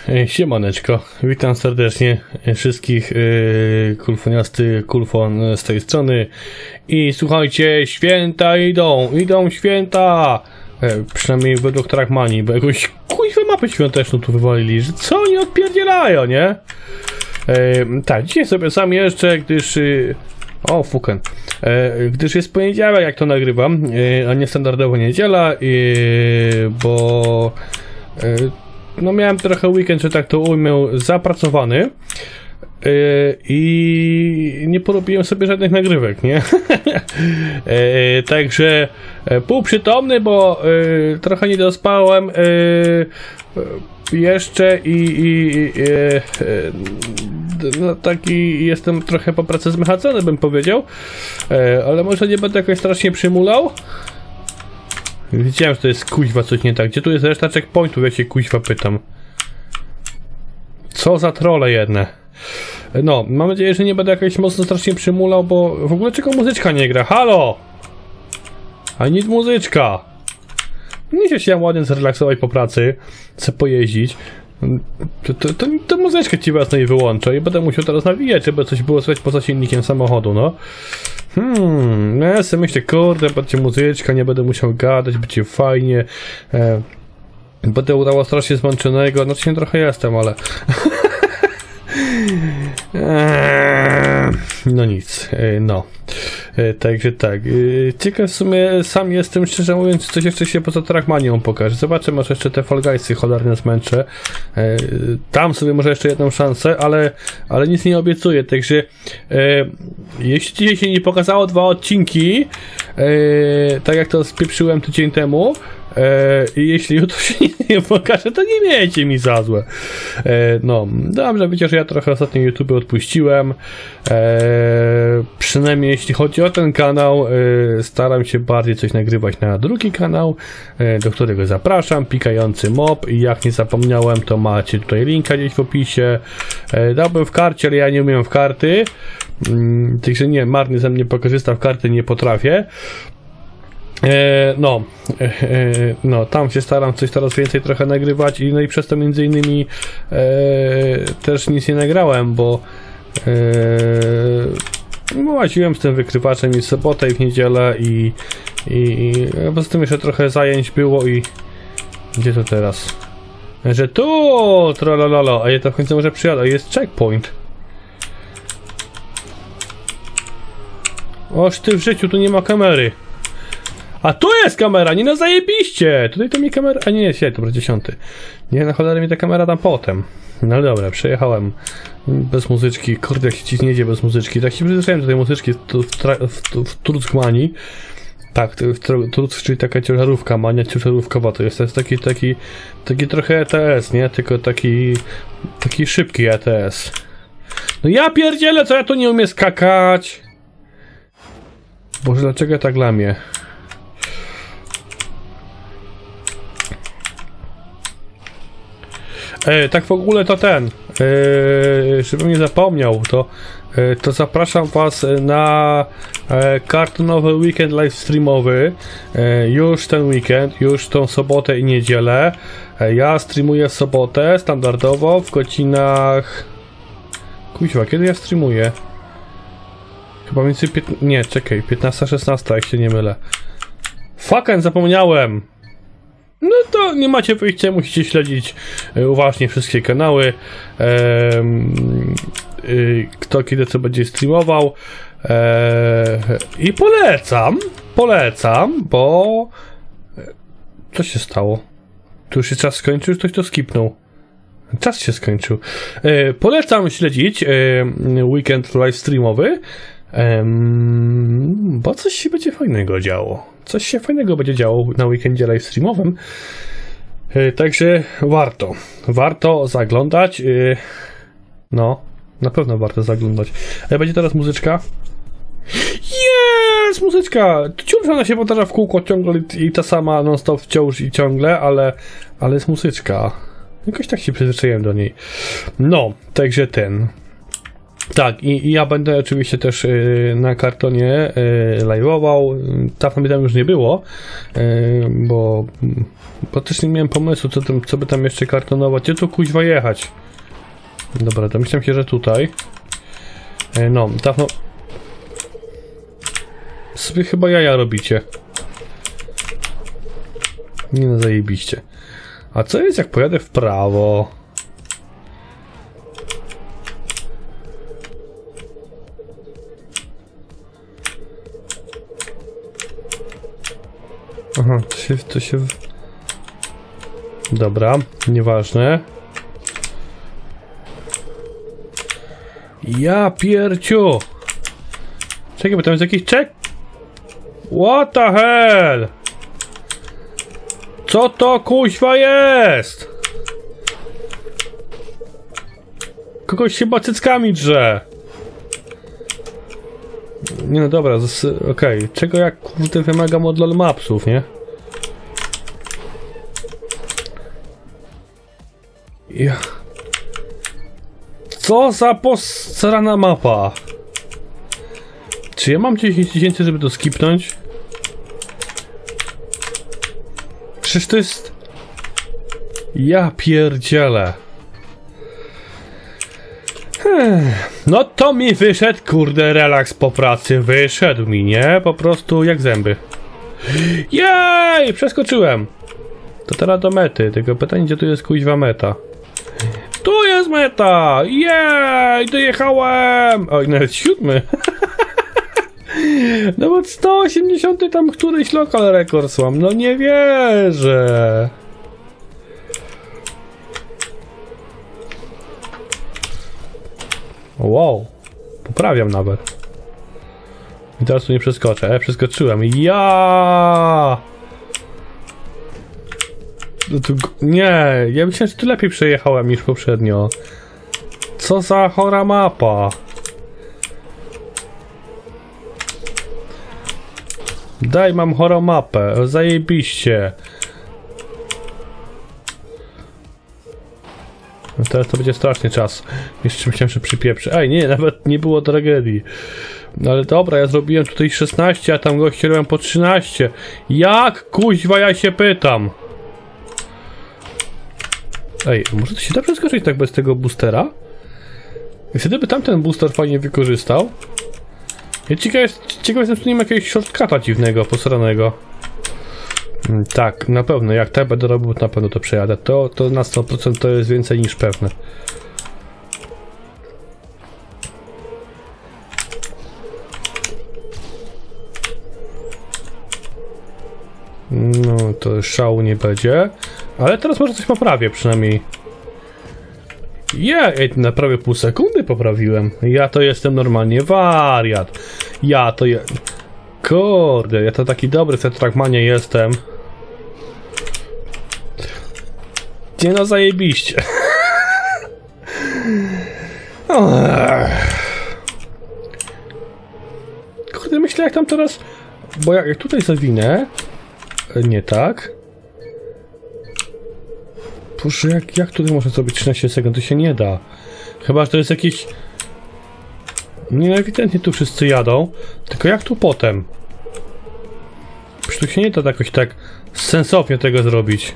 Siemaneczko, witam serdecznie wszystkich kulfoniasty, kulfon z tej strony. I słuchajcie, święta idą święta! Przynajmniej według Trackmanii, bo jakąś kuźwę mapę świąteczną tu wywalili, że co oni odpierdzielają, nie? Tak, dzisiaj sobie sam jeszcze, gdyż... gdyż jest poniedziałek, jak to nagrywam, a nie standardowo niedziela, bo... no miałem trochę weekend, że tak to ujmę, zapracowany i nie porobiłem sobie żadnych nagrywek, nie? Także półprzytomny, bo trochę nie dospałem jeszcze no taki jestem trochę po pracy zmechacony, bym powiedział, ale może nie będę jakoś strasznie przymulał. Wiedziałem, że to jest kuźwa coś nie tak. Gdzie tu jest reszta checkpointów, jak się kuźwa pytam? Co za trolle jedne. No, mam nadzieję, że nie będę jakoś mocno strasznie przymulał, bo w ogóle czego muzyczka nie gra? Halo! A nic muzyczka! Nie się chciałem ładnie zrelaksować po pracy, chcę pojeździć. To muzyczkę ci własnej i wyłączę i będę musiał teraz nawijać, żeby coś było słychać poza silnikiem samochodu, no. Ja sobie myślę, kurde, będzie muzyczka, nie będę musiał gadać, będzie fajnie. Będę udało strasznie zmęczonego, znaczy nie trochę jestem, ale... no nic, no. Także tak. Ciekaw w sumie sam jestem, szczerze mówiąc, coś jeszcze się poza Trackmanią pokaże. Zobaczę, może jeszcze te Fall Guysy cholernie zmęczę. Tam sobie może jeszcze jedną szansę, ale nic nie obiecuję. Także jeśli dzisiaj się nie pokazało 2 odcinki, tak jak to spieprzyłem tydzień temu, i jeśli jutro się nie pokaże, to nie miejcie mi za złe. No, dobrze, wiecie, że ja trochę ostatnio YouTube odpuściłem. Przynajmniej jeśli chodzi o ten kanał, staram się bardziej coś nagrywać na drugi kanał, do którego zapraszam, Pikający Mob. I jak nie zapomniałem, to macie tutaj linka gdzieś w opisie. Dałbym w karcie, ale ja nie umiem w karty. Także nie, marnie ze mnie pokorzysta, w karty nie potrafię. No, tam się staram coś coraz więcej trochę nagrywać no i przez to między innymi też nic nie nagrałem, bo łaziłem z tym wykrywaczem i w sobotę i w niedzielę i poza tym jeszcze trochę zajęć było i gdzie to teraz? Że tu, trolalala, a ja to w końcu może przyjadę, jest checkpoint. Oż ty w życiu, tu nie ma kamery. A tu jest kamera, nie no zajebiście! Tutaj to mi kamera... A nie, to będzie 10. Nie, na cholerę mi ta kamera tam potem. No ale dobra, przejechałem bez muzyczki. Kurde, jak się ci nie jedzie bez muzyczki. Tak się przyzwyczaiłem do tej muzyczki w Trackmanii. Tak, Truck, czyli taka ciężarówka, mania ciężarówkowa to jest taki trochę ETS, nie? Tylko taki szybki ETS. No ja pierdzielę, co ja tu nie umiem skakać! Boże, dlaczego ja tak lamię? Tak w ogóle to żebym nie zapomniał, to zapraszam was na kartonowy weekend livestreamowy już ten weekend, już tą sobotę i niedzielę. Ja streamuję w sobotę standardowo w godzinach... Kuźwa, kiedy ja streamuję? Chyba między 15-16, jak się nie mylę. Fucking zapomniałem! No to nie macie wyjścia, musicie śledzić uważnie wszystkie kanały, kto kiedy co będzie streamował, i polecam, bo co się stało? Tu już się czas skończył, już ktoś to skipnął. Czas się skończył. Polecam śledzić weekend live streamowy, bo coś się będzie fajnego działo. Coś się fajnego będzie działo na weekendzie live streamowym. Także warto zaglądać. No, na pewno warto zaglądać. Będzie teraz muzyczka. Jest muzyczka! Wciąż ona się powtarza w kółko ciągle i ta sama non stop wciąż i ciągle, ale jest muzyczka. Jakoś tak się przyzwyczaiłem do niej. No, także Tak, i ja będę oczywiście też na kartonie live'ował. Dawno mi tam już nie było, bo też nie miałem pomysłu, co by tam jeszcze kartonować. Gdzie tu kuźwa jechać? Dobra, to myślałem się, że tutaj. No, dawno... Sobie chyba jaja robicie. Nie no, zajebiście. A co jest, jak pojadę w prawo? Aha, to się... Dobra, nieważne. Ja pierciu! Czekaj, bo tam jest jakiś czek? What the hell? Co to kuźwa jest? Kogoś chyba cyckami drze. Nie no dobra, okej. Czego jak kurde wymagam od LOL Mapsów, nie? Ja... Co za posrana mapa? Czy ja mam 10 000, żeby to skipnąć? Przecież to jest... Ja pierdzielę. No to mi wyszedł, kurde, relaks po pracy. Wyszedł mi, nie? Po prostu jak zęby. Jej! Przeskoczyłem. To teraz do mety. Tylko pytanie, gdzie tu jest kuźwa meta? Tu jest meta! Jej! Dojechałem! Oj, nawet 7. No bo 180 tam któryś lokal rekord mam. No nie wierzę. Wow. Poprawiam nawet. I teraz tu nie przeskoczę. Przeskoczyłem. Ja! No tu... Nie, ja myślałem, że tu lepiej przejechałem niż poprzednio. Co za chora mapa. Daj, mam chorą mapę. Zajebiście. No teraz to będzie straszny czas. Jeszcze myślałem, że przypieprzy. Ej, nie, nawet nie było tragedii. No ale dobra, ja zrobiłem tutaj 16, a tam goście robią po 13. Jak kuźwa, ja się pytam. Ej, może to się da przeskoczyć tak bez tego boostera? I wtedy by tamten booster fajnie wykorzystał. Ja ciekaw jestem, czy nie ma jakiegoś shortcuta dziwnego, posranego. Tak, na pewno, jak tak będę robił, to na pewno to przejadę. To na 100% to jest więcej niż pewne. No, to szału nie będzie. Ale teraz może coś poprawię przynajmniej. Na prawie pół sekundy poprawiłem. Ja to jestem normalnie wariat. Kurde, ja to taki dobry w Trackmanie jestem. Nie no, zajebiście. Kurde, myślę jak tam teraz... Bo jak tutaj zawinę... Nie tak. Proszę, jak tutaj można zrobić 13 sekund? To się nie da. Chyba, że to jest jakiś... Nie, ewidentnie tu wszyscy jadą. Tylko jak tu potem? Przecież tu się nie da jakoś tak sensownie tego zrobić.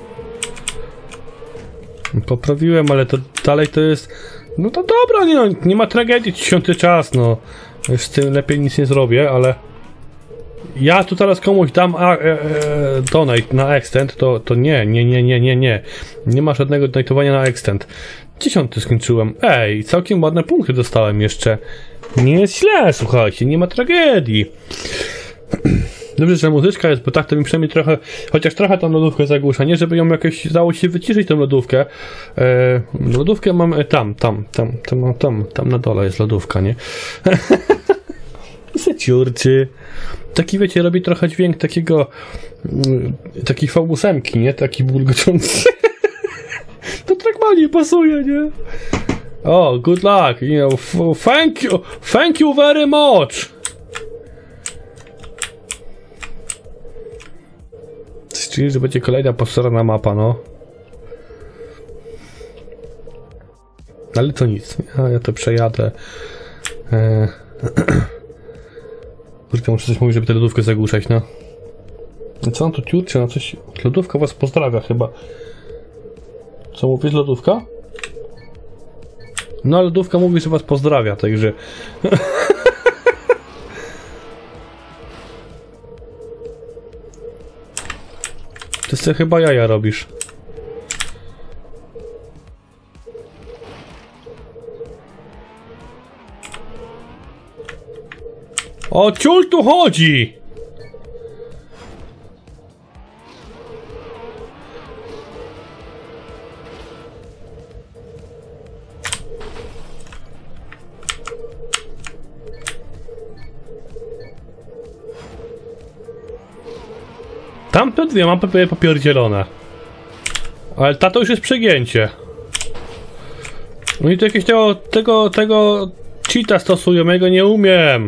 Poprawiłem, ale to dalej to jest... No to dobra, nie ma tragedii, 10 czas, no. Już z tym lepiej nic nie zrobię, ale... Ja tu teraz komuś dam donate na extend, to nie. Nie ma żadnego donatowania na extend. 10 skończyłem. Ej, całkiem ładne punkty dostałem jeszcze. Nie jest źle, słuchajcie, nie ma tragedii. Dobrze, że muzyczka jest, bo tak to mi przynajmniej trochę, chociaż trochę tą lodówkę zagłusza, nie żeby ją jakoś dało się wyciszyć tą lodówkę. Lodówkę mam tam na dole jest lodówka, nie? Seciurczy. Taki, wiecie, robi trochę dźwięk takiego takiej V8, nie? Taki bulgoczący. To Trackmanie pasuje, nie? O, good luck, thank you very much. Czyli, że będzie kolejna postarana mapa, no. Ale to nic. Ja to przejadę. Kurde, muszę coś mówić, żeby tę lodówkę zagłuszać, no. Co on tu ciurczy? No coś... Lodówka was pozdrawia chyba. Co mówisz, lodówka? No, lodówka mówi, że was pozdrawia, także... Ty sobie chyba jaja robisz. O ciul tu chodzi! Tamte dwie mam popierdzielone. Ale ta to już jest przegięcie. Oni to jakieś tego cheata stosują, ja go nie umiem.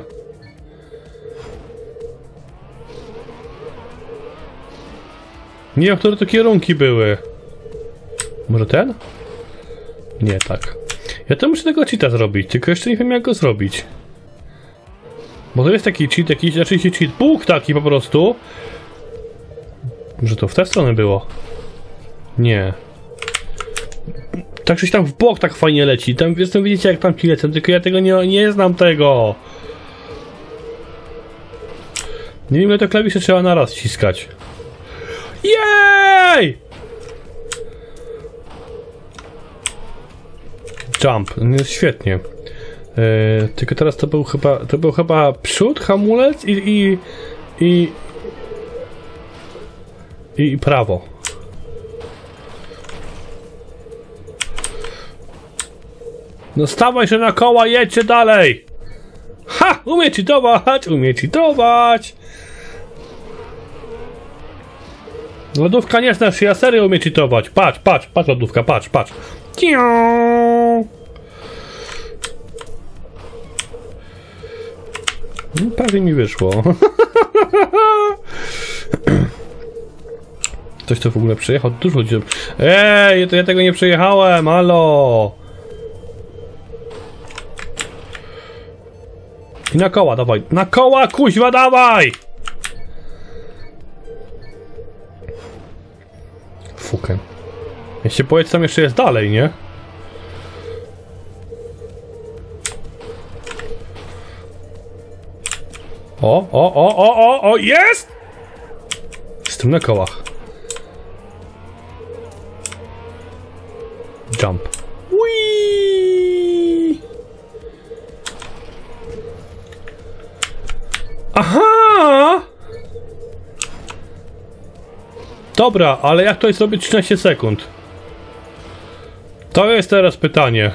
Nie wiem, które to kierunki były. Może ten? Nie, tak. Ja to muszę tego cheata zrobić, tylko jeszcze nie wiem, jak go zrobić. Bo to jest taki cheat, jakiś, znaczy cheat, puk taki po prostu. Może to w tę stronę było? Nie. Tak, coś tam w bok tak fajnie leci. Tam, widzicie, jak tam ci lecę, tylko ja tego nie znam tego. Nie wiem, ile to klawisze trzeba naraz ściskać. Jej! Jump, jest świetnie. Tylko teraz to był chyba przód, hamulec i prawo. No stawaj się na koła, jedźcie dalej! Ha! Umie cheatować! Lodówka nie znasz, ja serio umie cheatować. Patrz lodówka, patrz. Prawie mi wyszło. Ktoś to w ogóle przejechał? Dużo ludzi. Ej, to ja tego nie przejechałem, halo! I na koła, dawaj. Na koła, kuźwa, dawaj! Fukę. Ja się boję, co tam jeszcze jest dalej, nie? O, jest! Jestem na kołach. Jump. Whee! Aha! Dobra, ale jak to jest robić 13 sekund? To jest teraz pytanie.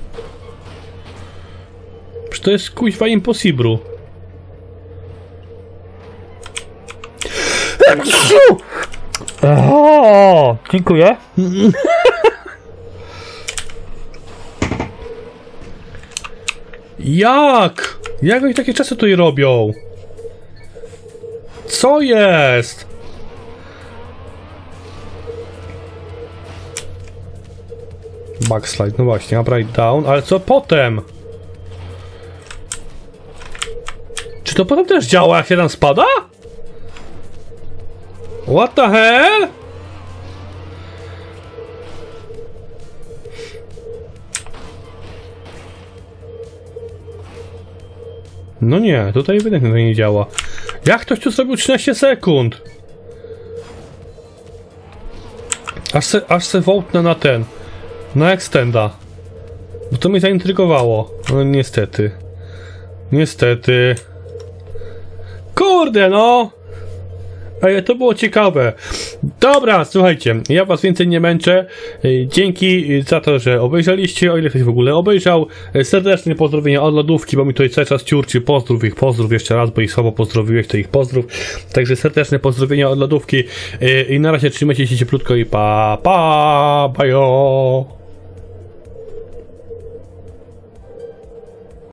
Czy to jest kuźwa impossible? O, dziękuję. Jak? Jak oni takie czasy tutaj robią? Co jest? Backslide, no właśnie, upright down, ale co potem? Czy to potem też działa, jak się tam spada? What the hell? No nie, tutaj ewidentnie to nie działa. Jak ktoś tu zrobił 13 sekund? Aż se wołtnę na ten. Na extenda. Bo to mnie zaintrygowało. No niestety. Niestety. Kurde no! Ej, to było ciekawe. Dobra, słuchajcie, ja was więcej nie męczę. Dzięki za to, że obejrzeliście, o ile ktoś w ogóle obejrzał. Serdeczne pozdrowienia od lodówki, bo mi tutaj cały czas ciurczy. Pozdrów jeszcze raz, bo ich słabo pozdrowiłeś, to ich pozdrów. Także serdeczne pozdrowienia od lodówki i na razie trzymajcie się cieplutko i pa, bajo.